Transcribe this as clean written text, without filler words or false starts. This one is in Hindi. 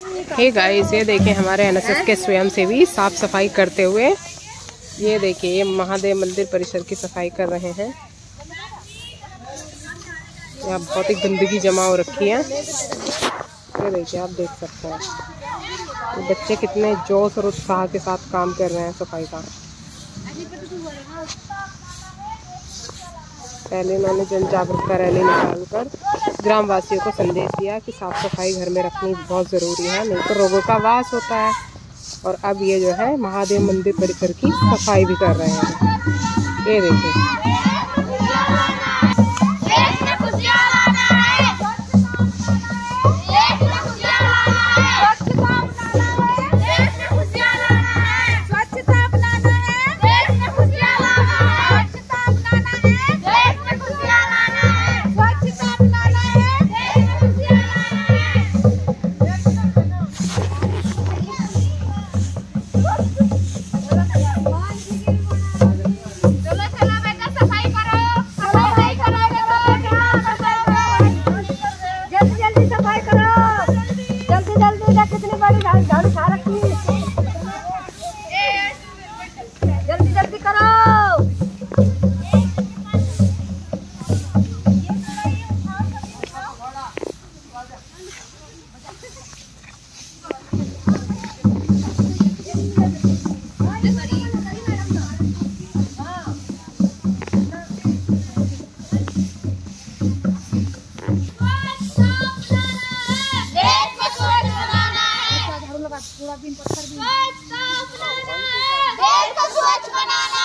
हे गाइस, ये देखिए हमारे एनएसएस के स्वयंसेवी साफ सफाई करते हुए। ये देखिए ये महादेव मंदिर परिसर की सफाई कर रहे हैं। यहाँ बहुत ही गंदगी जमा हो रखी है। ये देखिए आप देख सकते हैं ये बच्चे कितने जोश और उत्साह के साथ काम कर रहे हैं सफाई का। पहले उन्होंने जन जागरूकता रैली निकालकर ग्रामवासियों को संदेश दिया कि साफ सफाई घर में रखनी बहुत ज़रूरी है, नहीं तो रोगों का वास होता है। और अब ये जो है महादेव मंदिर परिसर की सफाई भी कर रहे हैं। ये देखिए जल्दी करो। देश को स्वच्छ बनाना